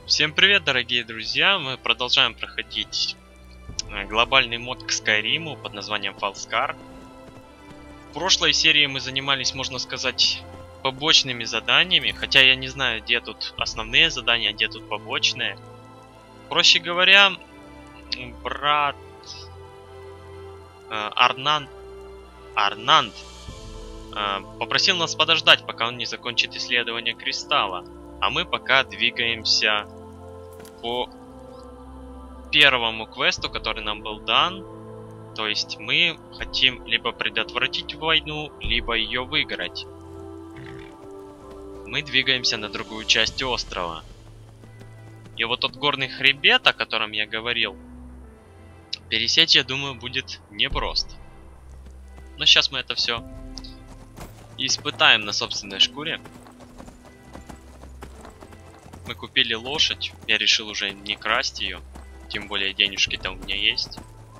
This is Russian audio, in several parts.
Всем привет, дорогие друзья! Мы продолжаем проходить глобальный мод к Скайриму под названием Falskar. В прошлой серии мы занимались, можно сказать, побочными заданиями, хотя я не знаю, где тут основные задания, где тут побочные. Проще говоря, брат Арнанд попросил нас подождать, пока он не закончит исследование кристалла. А мы пока двигаемся по первому квесту, который нам был дан. То есть мы хотим либо предотвратить войну, либо ее выиграть. Мы двигаемся на другую часть острова. И вот тот горный хребет, о котором я говорил, пересечь, я думаю, будет непросто. Но сейчас мы это все испытаем на собственной шкуре. Мы купили лошадь, я решил уже не красть ее, тем более денежки там у меня есть.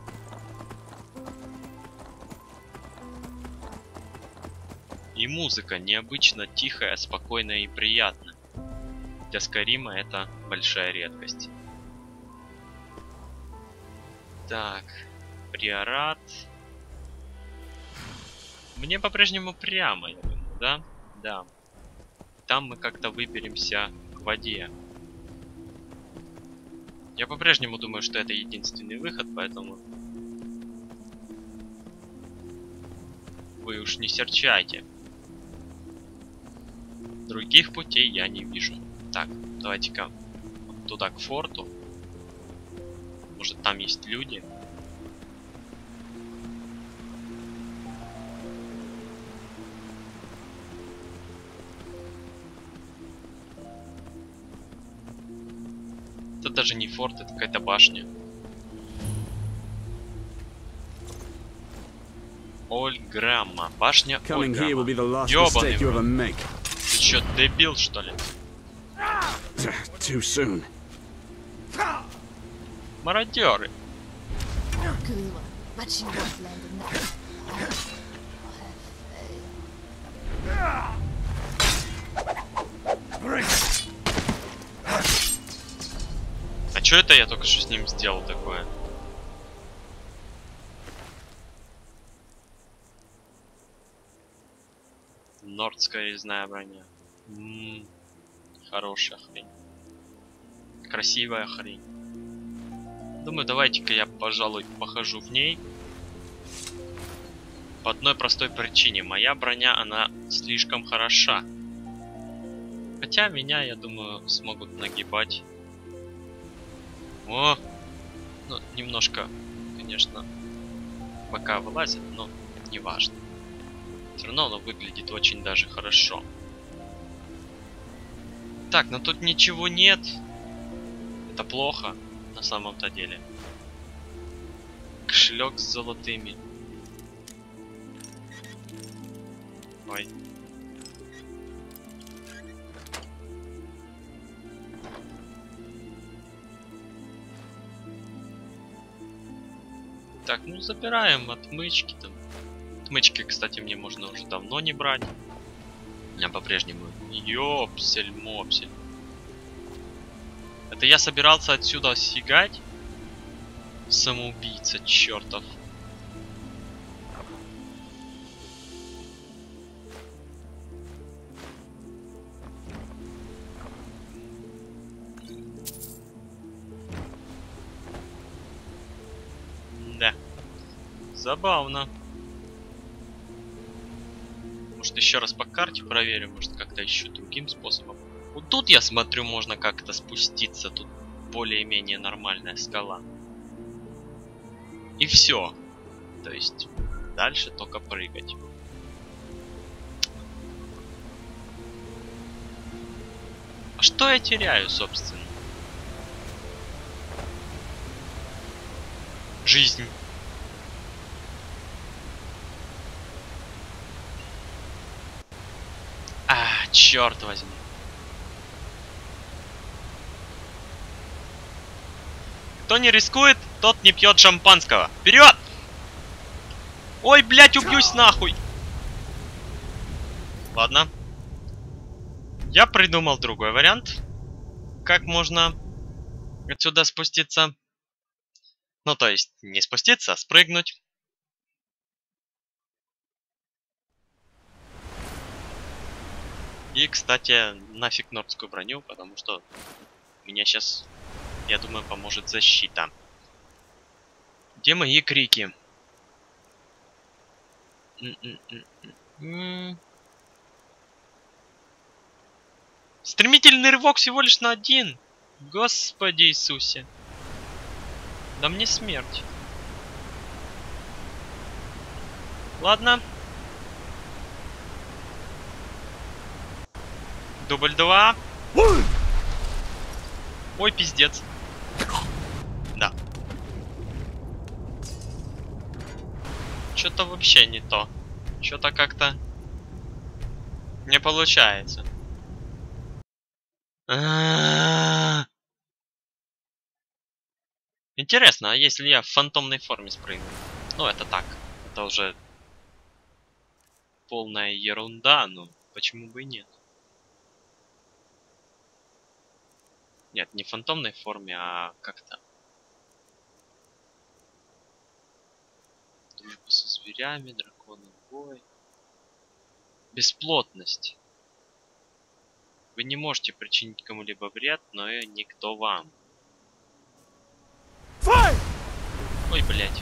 И музыка необычно тихая, спокойная и приятная. Для Скайрима это большая редкость. Так, приорат. Мне по-прежнему прямо, я думаю, да? Да. Там мы как-то выберемся к воде. Я по-прежнему думаю, что это единственный выход, поэтому вы уж не серчайте. Других путей я не вижу. Так, давайте-ка вот туда, к форту. Может, там есть люди? Это даже не форт, это какая-то башня. Ольграмма. Башня Ольграмма. Ёбаный. Ты чё, дебил, что ли? Мародеры. А чё это я только что с ним сделал такое? Нордская резная броня. Хорошая хрень. Красивая хрень. Думаю, давайте-ка я, пожалуй, похожу в ней. По одной простой причине. Моя броня, она слишком хороша. Хотя меня, я думаю, смогут нагибать. О! Ну, немножко, конечно, бока вылазит, но не важно. Все равно оно выглядит очень даже хорошо. Так, но тут ничего нет. Это плохо, на самом-то деле. Кошелек с золотыми. Ой. Так, ну забираем отмычки там. Отмычки, кстати, мне можно уже давно не брать. У меня по-прежнему ёпсель-мопсель. Это я собирался отсюда сигать? Самоубийца чертов. Да. Забавно. Может, еще раз по карте проверим, может, как-то еще другим способом. Вот тут, я смотрю, можно как-то спуститься. Тут более-менее нормальная скала. И все. То есть, дальше только прыгать. А что я теряю, собственно? Жизнь. Черт возьми. Кто не рискует, тот не пьет шампанского. Вперед! Ой, блядь, убьюсь нахуй. Ладно. Я придумал другой вариант. как можно отсюда спуститься? Ну, то есть, не спуститься, а спрыгнуть. И, кстати, нафиг нордскую броню, потому что меня сейчас, я думаю, поможет защита. Где мои крики? Стремительный рывок всего лишь на один. Господи Иисусе. Да мне смерть. Ладно. Дубль 2. Ой, пиздец. Да. Что-то вообще не то. Что-то как-то не получается. Интересно, а если я в фантомной форме спрыгну? Ну, это так. Это уже полная ерунда, но почему бы и нет? Нет, не в фантомной форме, а как-то. Дружба со зверями, драконы, бой. Бесплотность. Вы не можете причинить кому-либо вред, но и никто вам. Ой, блядь.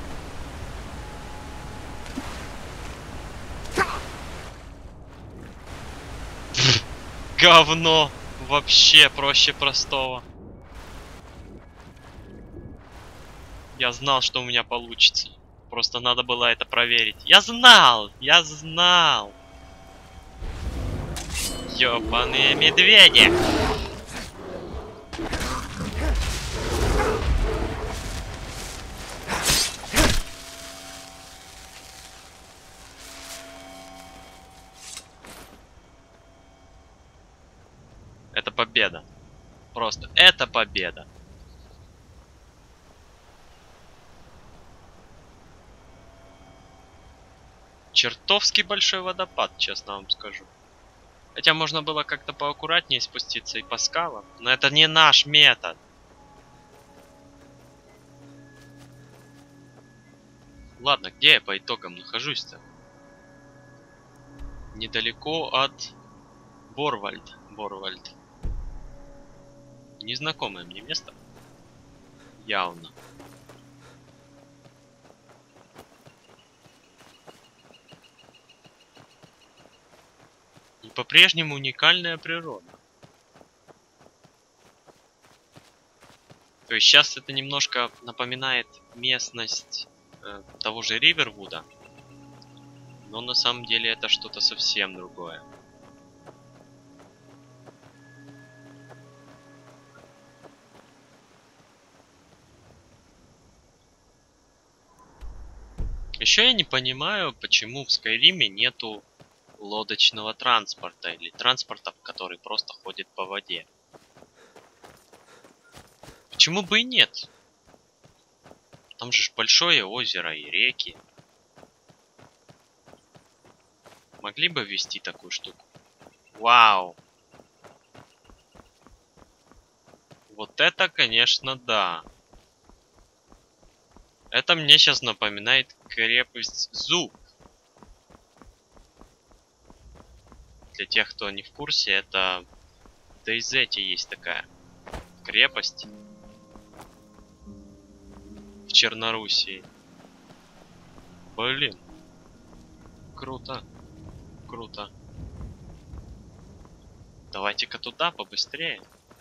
Говно! Вообще проще простого. Я знал, что у меня получится. Просто надо было это проверить. Я знал! Я знал! Ёбаные медведи! Это победа. Просто это победа. Чертовски большой водопад, честно вам скажу. Хотя можно было как-то поаккуратнее спуститься и по скалам. Но это не наш метод. Ладно, где я по итогам нахожусь-то? Недалеко от Борвальд. Борвальд. Незнакомое мне место. Явно. И по-прежнему уникальная природа. То есть сейчас это немножко напоминает местность того же Ривервуда. Но на самом деле это что-то совсем другое. Еще я не понимаю, почему в Скайриме нету лодочного транспорта или транспорта, который просто ходит по воде. Почему бы и нет? Там же большое озеро и реки. Могли бы ввести такую штуку. Вау! Вот это, конечно, да. Это мне сейчас напоминает крепость Зуб. Для тех, кто не в курсе, это в DayZ есть такая крепость в Черноруссии. Блин. Круто. Круто. Давайте-ка туда побыстрее.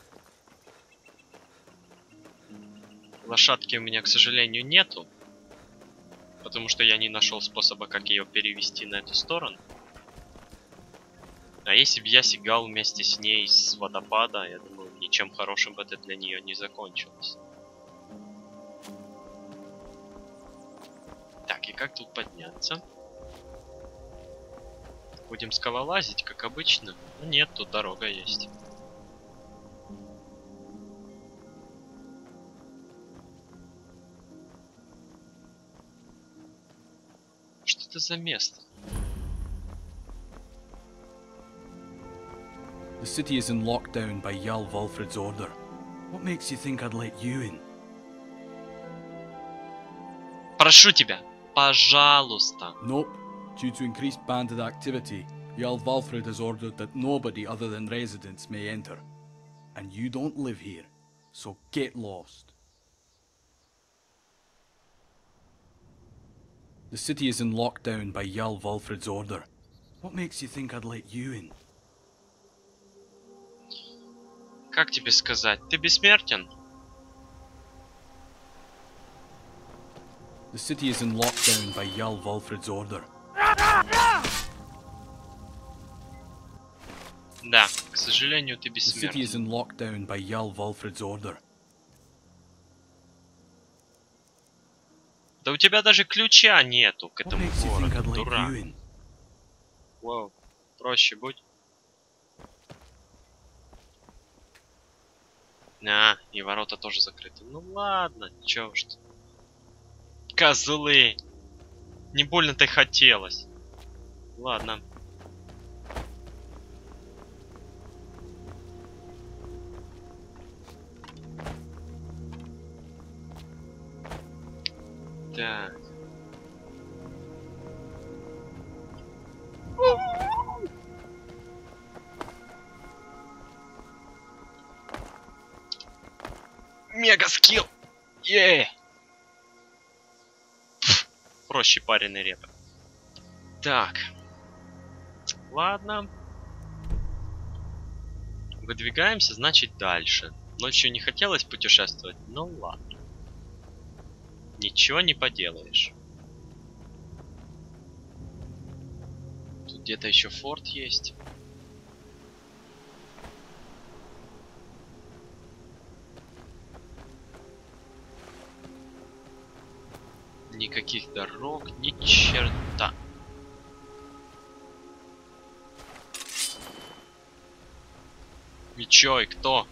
Лошадки у меня, к сожалению, нету. Потому что я не нашел способа, как ее перевести на эту сторону. А если бы я сигал вместе с ней с водопада, я думаю, ничем хорошим бы это для нее не закончилось. Так, и как тут подняться? Будем скалолазить, как обычно. Но нет, тут дорога есть. Что это за место? The city is in lockdown by Jarl Valfrid's order. What makes you think I'd let you in? Прошу тебя, пожалуйста. Nope. Due to increased bandit activity, Jarl Valfrid has ordered that nobody other than residents may enter. And you don't live here, so get lost. The city is in lockdown by Jarl Valfrid's order. What makes you think I'd let you in? Как тебе сказать? Ты бессмертен? The city is in lockdown by Jarl Valfrid's order. Да, к сожалению, ты The city is бессмертен. in lockdown by Jarl Valfrid's order. Да у тебя даже ключа нету к What этому makes you think I'd городу, let дурак. you in? Вау, проще будь. А, и ворота тоже закрыты. Ну ладно, чё уж ты. Козлы! Не больно-то и хотелось. Ладно. Так. Мега скилл! Проще пареный репа. Так. Ладно. Выдвигаемся, значит, дальше. Ночью не хотелось путешествовать, но ладно. Ничего не поделаешь. Тут где-то еще форт есть. Никаких дорог, ни черта. И чё, и кто?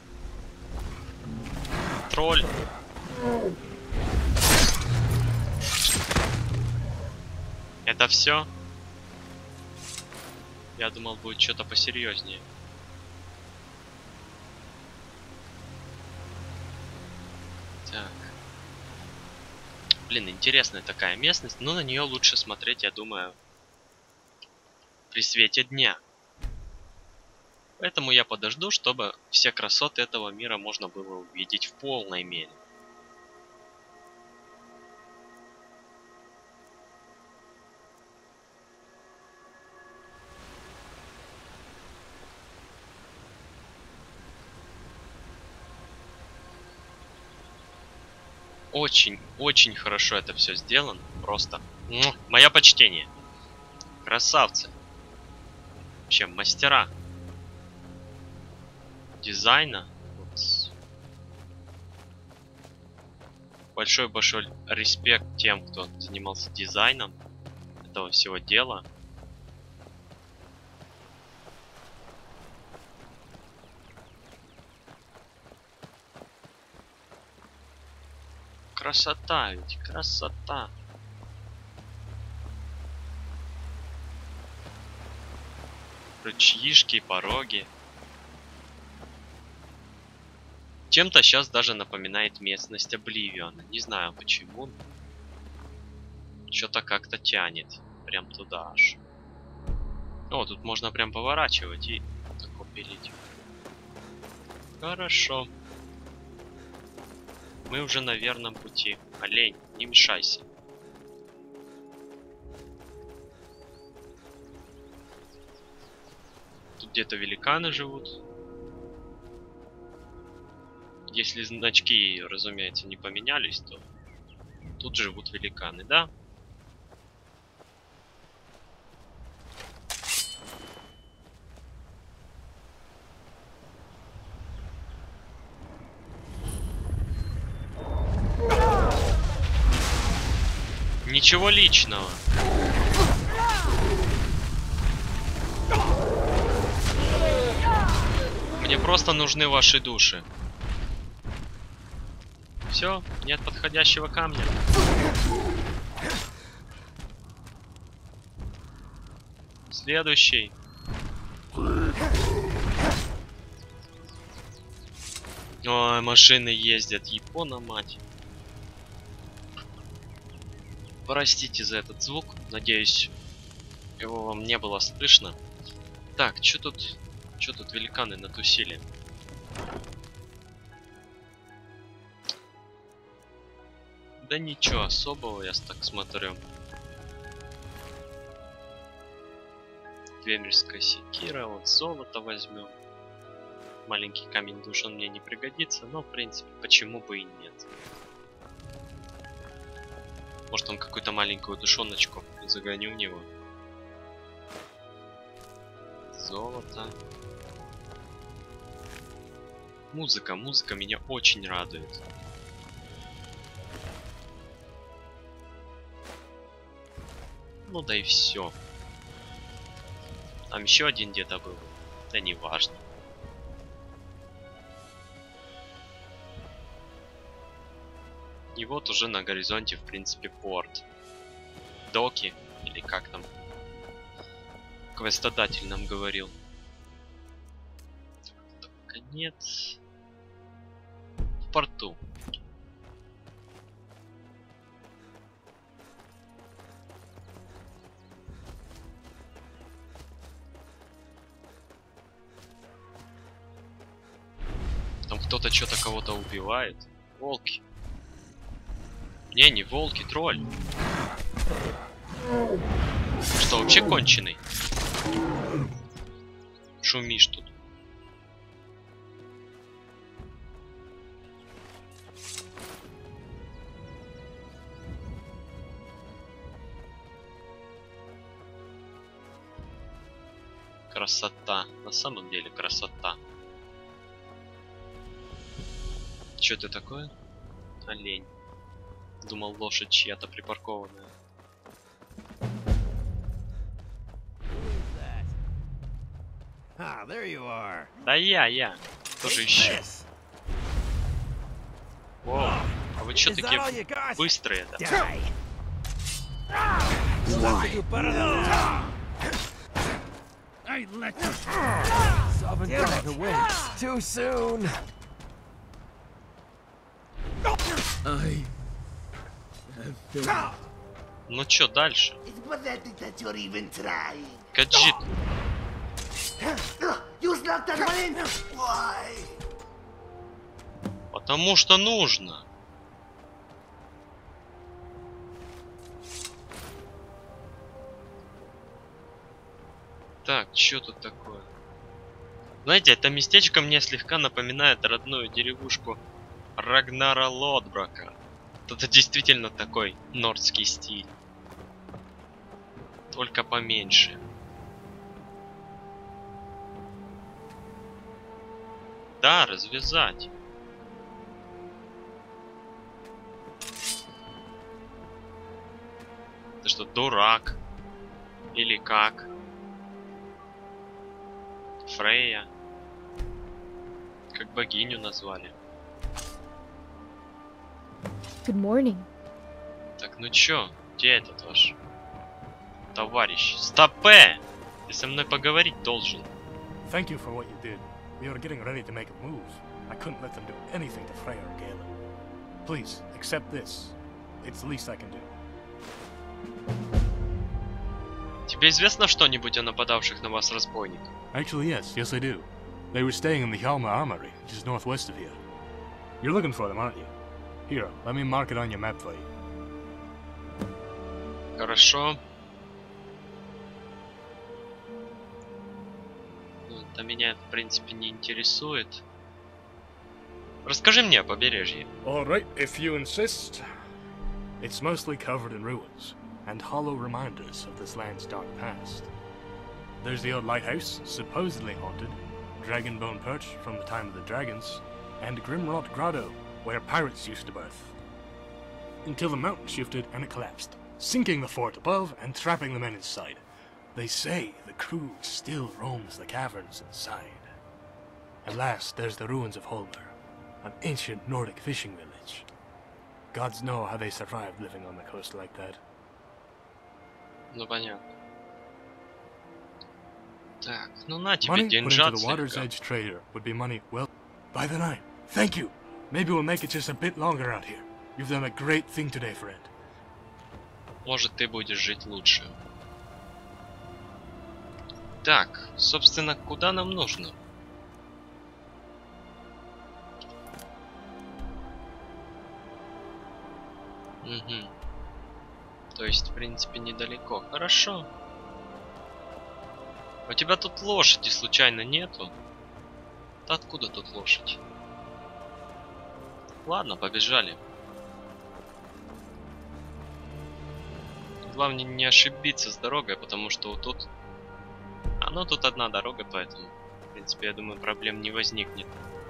Тролль. Это все? Я думал, будет что-то посерьезнее. Так. Блин, интересная такая местность, но на нее лучше смотреть, я думаю, при свете дня. Поэтому я подожду, чтобы все красоты этого мира можно было увидеть в полной мере. Очень хорошо это все сделано. Просто. Мое почтение. Красавцы. Вообще, мастера дизайна. Вот. Большой респект тем, кто занимался дизайном этого всего дела. Красота, ведь красота. Рычишки, пороги. Чем-то сейчас даже напоминает местность Обливиона. Не знаю почему. Что-то как-то тянет. Прям туда аж. О, тут можно прям поворачивать и так пилить. Хорошо. Мы уже на верном пути. Олень, не мешайся. Тут где-то великаны живут. Если значки, разумеется, не поменялись, то тут живут великаны, да? Ничего личного. Мне просто нужны ваши души. Все, нет подходящего камня. Следующий. Ой, машины ездят, Япона мать. Простите за этот звук, надеюсь, его вам не было слышно. Так, чё тут великаны натусили? Да ничего особого, я так смотрю. Двемерская секира, вот золото возьмем. Маленький камень душ, он мне не пригодится, но в принципе почему бы и нет. Может, он какую-то маленькую душоночку загоню в него. Золото. Музыка меня очень радует. Ну да и все. Там еще один где-то был. Да не важно. И вот уже на горизонте, в принципе, порт. Доки, или как там квестодатель нам говорил. Только нет. В порту. Там кто-то что-то кого-то убивает. Волки. Не волки, тролль. Что, вообще конченый? Шумишь тут. Красота. На самом деле красота. Чё ты такое? Олень. Думал, лошадь чья-то припаркованная. Да я. Тоже еще. Воу, а вы чё такие быстрые-то? Ну чё дальше? Каджит. Потому что нужно. Так, что тут такое? Знаете, это местечко мне слегка напоминает родную деревушку Рагнара Лодбрака. Это действительно такой нордский стиль. Только поменьше. Да, развязать. Ты что, дурак? Или как? Фрейя. Как богиню назвали. Good morning. Так, ну чё? Где этот ваш товарищ? Стопе! Ты со мной поговорить должен. Thank you for what you did. We were getting ready to make a move. I couldn't let them do anything to Freya or Galen. Please, accept this. It's the least I can do. Тебе известно что-нибудь о нападавших на вас разбойниках? Actually, yes I do. They were staying in the Hjalmar Armory, which is northwest of here. You're looking for them, aren't you? Here, let me mark it on your map for you. Хорошо. Это меня, в принципе, не интересует. Расскажи мне о побережье. Alright, if you insist. It's mostly covered in ruins, and hollow reminders of this land's dark past. There's the old lighthouse, supposedly haunted, Dragonbone Perch from the time of the dragons, and Grimrot Grotto, where pirates used to birth. Until the mountain shifted and it collapsed, sinking the fort above and trapping the men inside. They say the crew still roams the caverns inside. At last, there's the ruins of Holmer, an ancient Nordic fishing village. Gods know how they survived living on the coast like that. Ну понятно. Так, ну на тебе Money put into деньжат the water's слегка. edge trader would be money well by the night. Thank you. Maybe we'll make it just a bit longer out here. You've done a great thing today, friend. Может, ты будешь жить лучше. Так, собственно, куда нам нужно? Угу. То есть, в принципе, недалеко. Хорошо. У тебя тут лошади случайно нету? Да откуда тут лошадь? Ладно, побежали. Главное не ошибиться с дорогой, потому что вот тут... Ну тут одна дорога, поэтому, в принципе, я думаю, проблем не возникнет.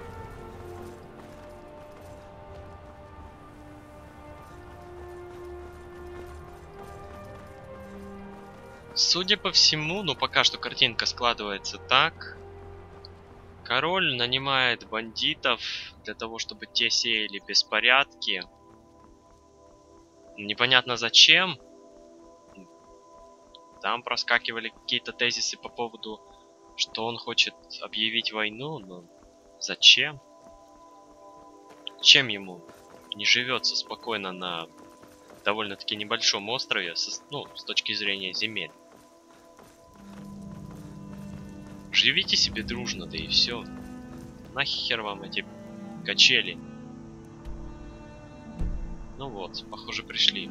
Судя по всему, ну пока что картинка складывается так. Король нанимает бандитов для того, чтобы те сеяли беспорядки. Непонятно зачем. Там проскакивали какие-то тезисы по поводу, что он хочет объявить войну, но зачем? Чем ему не живется спокойно на довольно-таки небольшом острове, ну, с точки зрения земель? Живите себе дружно, да и все. Нахер вам эти качели? Ну вот, похоже, пришли.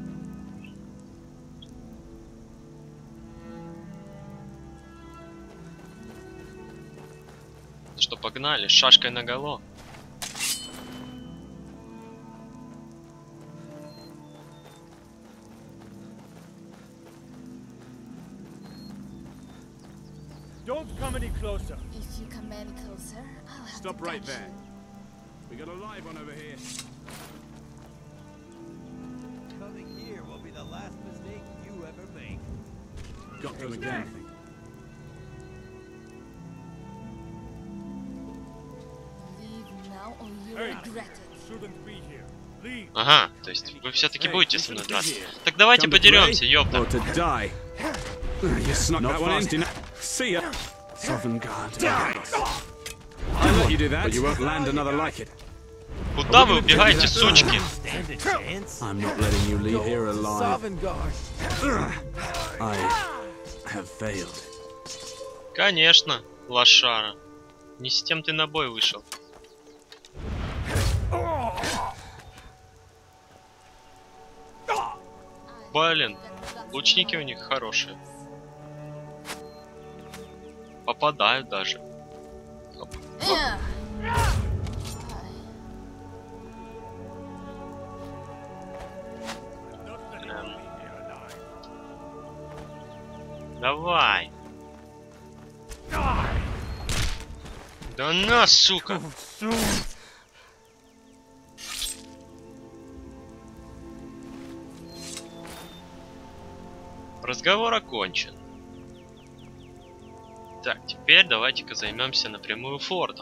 Что, погнали, с шашкой наголо. Don't come any closer. If you come any closer, I'll have Stop to right touch there. We got a live one over here. Coming here will be the last mistake you ever make. Got them again. Leave now or you Hey. regret it. Shouldn't be here. Leave. Ага, то есть вы все-таки будете со мной драться. Так давайте Come to подеремся, play ёпта. or to die. You snuck that one in. See ya. Sovngarde. I'll let you do that, but you won't land another like it. Куда вы убегаете, сучки? Stand a chance. I'm not letting you leave here alive. Sovngarde. I have failed. Конечно, лошара. Не с тем ты на бой вышел. Блин, лучники у них хорошие. Попадают даже. Оп. Давай. Да на, сука. Разговор окончен. Так, теперь давайте-ка займемся напрямую фортом.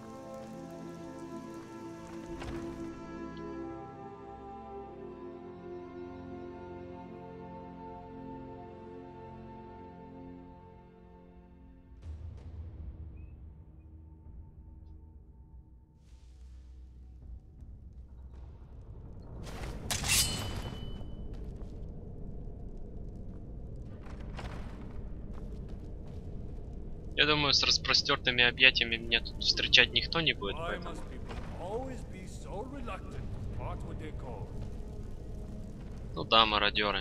Я думаю, с распростертыми объятиями меня тут встречать никто не будет, Why поэтому... must people always be so reluctant to part with their cause? Ну да, мародеры.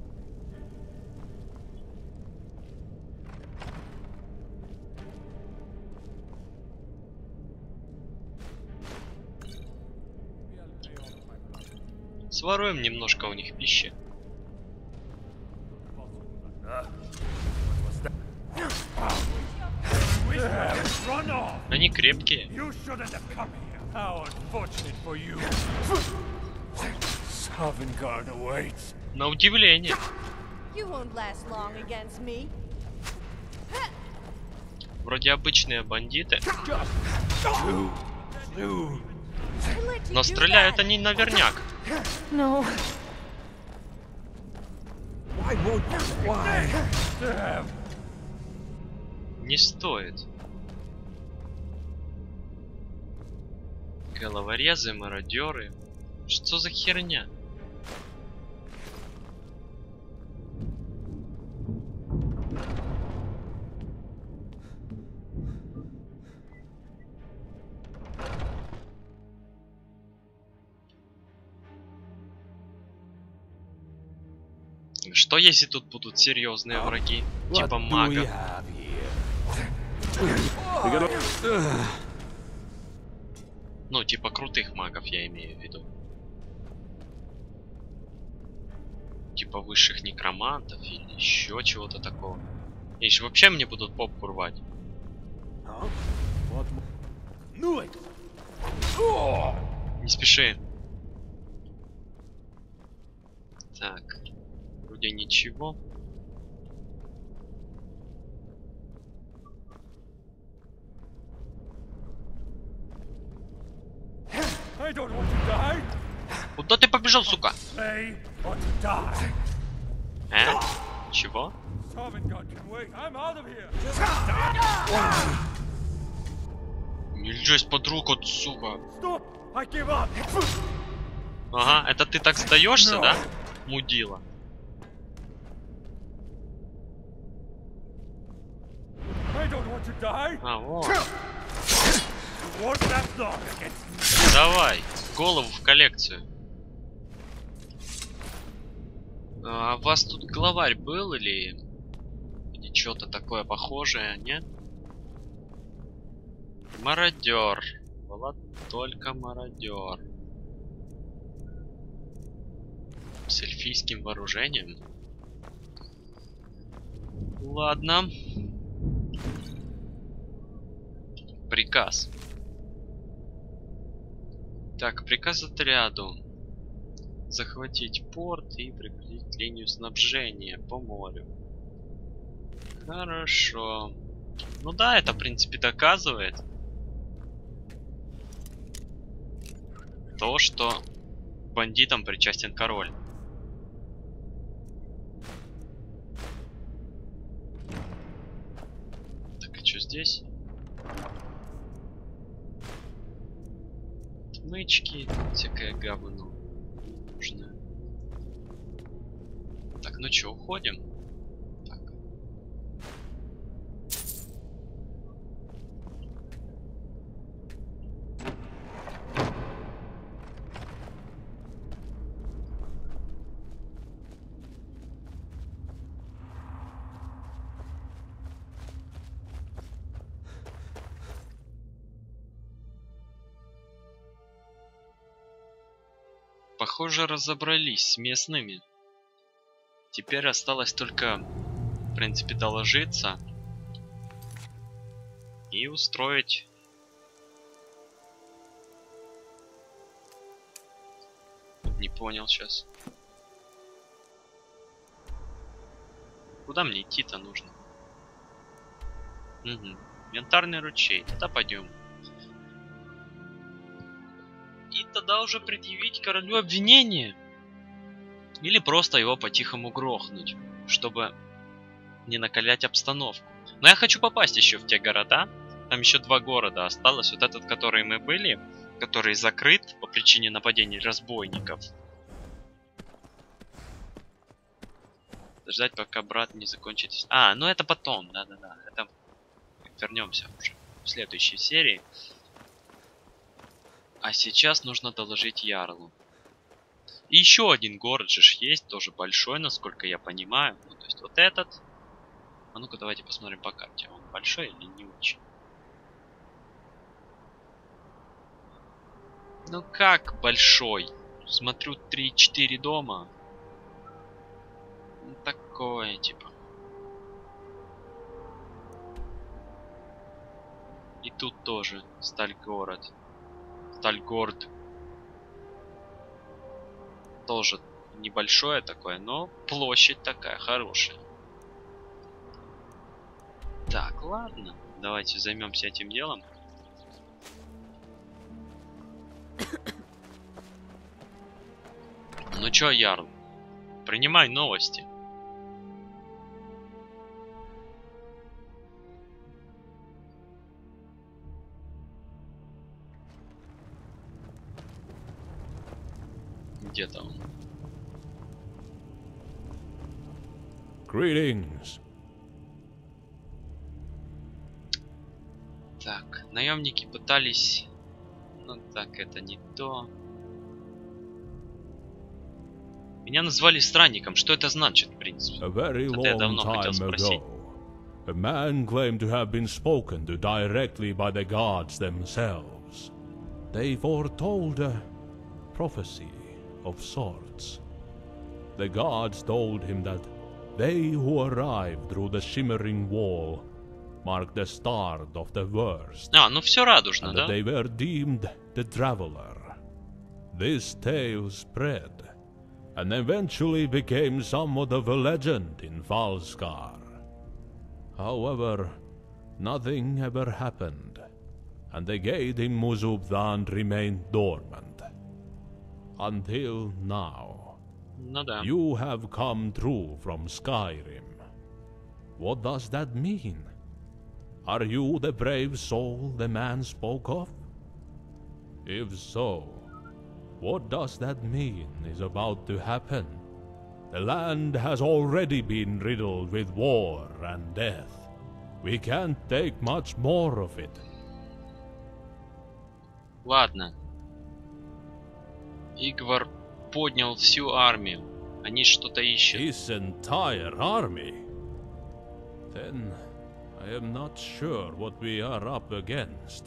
Своруем немножко у них пищи. Run off! Они крепкие. You shouldn't have come here. How unfortunate for you. Sovngarde awaits. На удивление. You won't last long against me. Вроде обычные бандиты, I let you но do стреляют that. они наверняк. No. Why won't you? Why? Не стоит. Головорезы, мародеры. Что за херня? Что если тут будут серьезные враги, типа магов? Ну, типа крутых магов, я имею в виду. Типа высших некромантов или еще чего-то такого. И еще вообще мне будут попку рвать. Не спеши. Так. Вроде ничего. Куда ты побежал, сука? Чего? Нельзя из-под рук, вот, сука. Ага, это ты так сдаешься, да? Мудила. А, вот. Давай, голову в коллекцию. А у вас тут главарь был или что-то такое похожее, нет? Мародер. Была только мародер. С эльфийским вооружением. Ладно. Приказ. Так, приказ отряду. Захватить порт и прекратить линию снабжения по морю. Хорошо. Ну да, это в принципе доказывает то, что к бандитам причастен король. Так, а что здесь? Отмычки, всякое говно нужно. Так, ну чё, уходим? Так. Похоже, разобрались с местными. Теперь осталось только, в принципе, доложиться и устроить не понял сейчас. Куда мне идти-то нужно? Угу. Янтарный ручей. Тогда пойдем. И тогда уже предъявить королю обвинение. Или просто его по-тихому грохнуть, чтобы не накалять обстановку. Но я хочу попасть еще в те города. Там еще 2 города осталось. Вот этот, который мы были, который закрыт по причине нападений разбойников. Ждать, пока брат не закончит. А, ну это потом, да-да-да. Это вернемся уже в следующей серии. А сейчас нужно доложить Ярлу. И еще один город же есть, тоже большой, насколько я понимаю. Ну, то есть вот этот. А ну-ка давайте посмотрим по карте. Он большой или не очень? Ну как большой? Смотрю 3-4 дома. Ну, такое типа. И тут тоже Стальгород. Стальгорд. Тоже небольшое такое, но площадь такая хорошая. Так, ладно. Давайте займемся этим делом. Ну чё, Ярл? Принимай новости. где-то он. Greetings. Так, наемники пытались... Ну так, это не то. Меня назвали странником. Что это значит, в принципе? A very Это я long давно хотел time спросить. ago, a man claimed to have been spoken to directly by the gods themselves. They foretold a prophecy of sorts. The gods told him that they who arrived through the shimmering wall marked the start of the worst, А, ну все радужно, and да? that they were deemed the traveler. This tale spread, and eventually became somewhat of a legend in Falskar. However, nothing ever happened, and the gate in Muzubdan remained dormant. Until now. Ну да. You have come through from Skyrim. What does that mean? Are you the brave soul the man spoke of? If so, what does that mean is about to happen? The land has already been riddled with war and death. We can't take much more of it. Ладно. Игвар поднял всю армию. Они что-то ищут. His entire army? Then I am not sure what we are up against.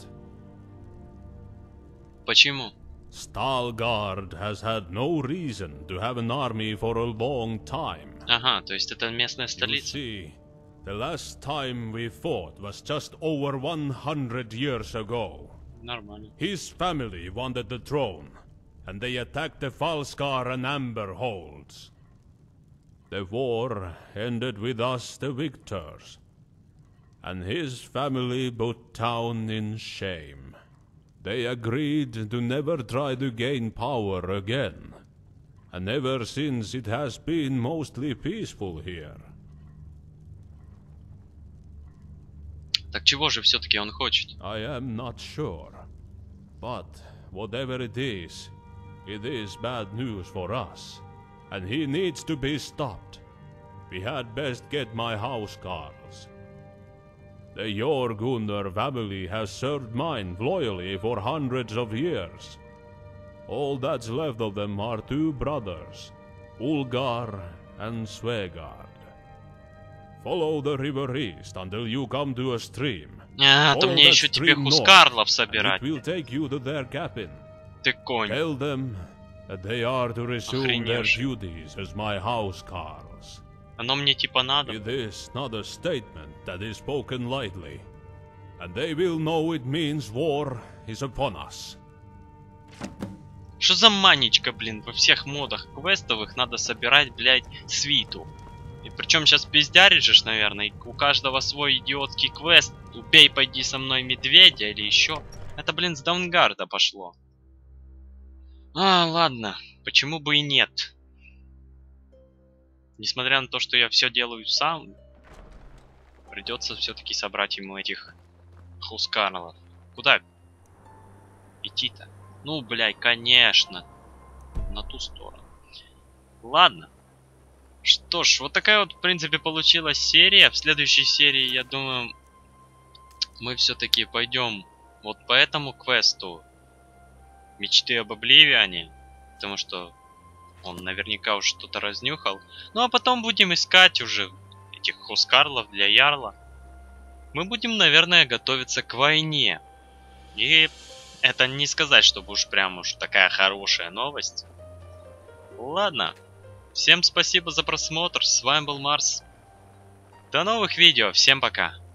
Почему? Stalgard has had no reason to have an army for a long time. Ага, то есть это местная You столица. see, the last time we fought was just over 100 years ago. Нормально. His family wanted the throne, and they attacked the Falskar and Amber holds. The war ended with us the victors, and his family put town in shame. They agreed to never try to gain power again, and ever since it has been mostly peaceful here. Так чего же все-таки он хочет? I am not sure, but whatever it is bad news for us, and he needs to be stopped. We had best get my housecarls. The Jorgunner family has served mine loyally for hundreds of years. All that's left of them are two brothers, Ulgar and Svegard. Follow the river east until you come to a stream. А, то Follow мне that еще тебе stream north, хускарлов and собирать. it will take you to their cabin. Ты конь. Tell them that they are to resume their Охреневший. duties as my housecarls. Оно мне типа надо. It is not a statement that is spoken lightly, and they will know it means war is upon us. Что за манечка, блин, во всех модах квестовых надо собирать, блядь, свиту. И причем сейчас пиздяришь, наверное, и у каждого свой идиотский квест. Убей, пойди со мной медведя или еще. Это, блин, с Даунгарда пошло. А, ладно, почему бы и нет. Несмотря на то, что я все делаю сам, придется все-таки собрать ему этих хускарлов. Куда идти-то? Ну, блядь, конечно. На ту сторону. Ладно. Что ж, вот такая вот, в принципе, получилась серия. В следующей серии, я думаю, мы все-таки пойдем вот по этому квесту. Мечты об Обливиане. Потому что он наверняка уже что-то разнюхал. Ну, а потом будем искать уже этих хускарлов для Ярла. Мы будем, наверное, готовиться к войне. И это не сказать, чтобы уж прям уж такая хорошая новость. Ладно. Всем спасибо за просмотр. С вами был Марс. До новых видео. Всем пока.